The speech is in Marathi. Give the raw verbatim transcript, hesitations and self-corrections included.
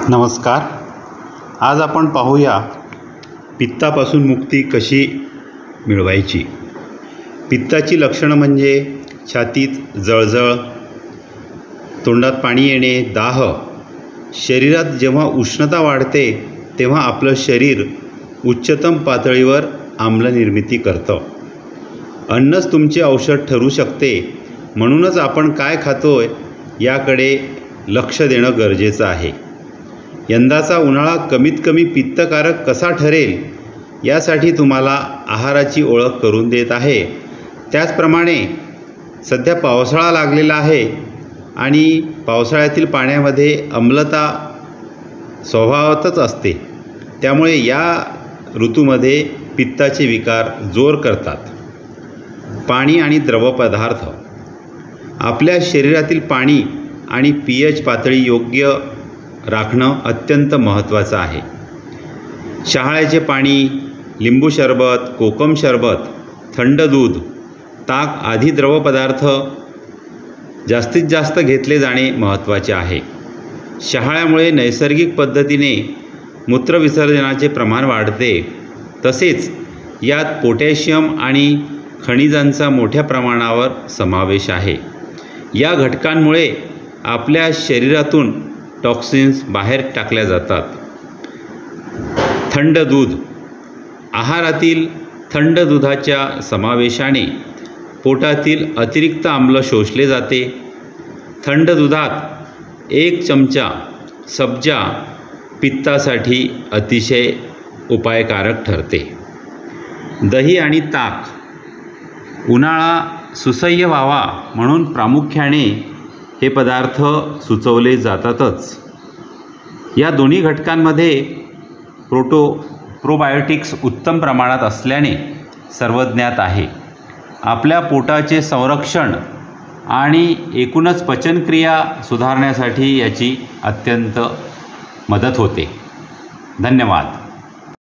नमस्कार. आज आपण पाहूया पित्तापासून मुक्ती कशी मिळवायची. पित्ताची लक्षणं म्हणजे छातीत जळजळ, तोंडात पाणी येणे, दाह. शरीरात जेव्हा उष्णता वाढते तेव्हा आपलं शरीर उच्चतम पातळीवर आम्लनिर्मिती करतं. अन्नच तुमचे औषध ठरू शकते, म्हणूनच आपण काय खातोय याकडे लक्ष देणं गरजेचं आहे. यंदाचा उन्हाळा कमीत कमी पित्तकारक कसा ठरेल यासाठी तुम्हाला आहाराची ओळख करून देत आहे. त्याचप्रमाणे सध्या पावसाळा लागलेला आहे आणि पावसाळ्यातील पाण्यामध्ये आम्लता स्वभावातच असते. त्यामुळे या ऋतूमध्ये पित्ताचे विकार जोर करतात. पाणी आणि द्रवपदार्थ. आपल्या शरीरातील पाणी आणि पी एच पातळी योग्य राखणं अत्यंत महत्त्वाचं आहे. शहाळ्याचे पाणी, लिंबू सरबत, कोकम सरबत, थंड दूध, ताक आदी द्रवपदार्थ जास्तीत जास्त घेतले जाणे महत्त्वाचे आहे. शहाळ्यामुळे नैसर्गिक पद्धतीने मूत्रविसर्जनाचे प्रमाण वाढते. तसेच यात पोटॅशियम आणि खनिजांचा मोठ्या प्रमाणावर समावेश आहे. या घटकांमुळे आपल्या शरीरातून टॉक्सिन्स बाहेर टाकल्या जातात. थंड दूध. आहारातील थंड दुधाच्या समावेशाने पोटातील अतिरिक्त आम्ल शोषले जाते. थंड दुधात एक चमचा सब्जा पित्तासाठी अतिशय उपायकारक ठरते. दही आणि ताक. उन्हाळा सुसह्य व्हावा म्हणून प्रामुख्याने हे पदार्थ सुचवले जातातच. या दोन्ही घटकांमध्ये प्रोटो प्रोबायोटिक्स उत्तम प्रमाणात असल्याने सर्वज्ञात आहे. आपल्या पोटाचे संरक्षण आणि एकूणच पचनक्रिया सुधारण्यासाठी याची अत्यंत मदत होते. धन्यवाद.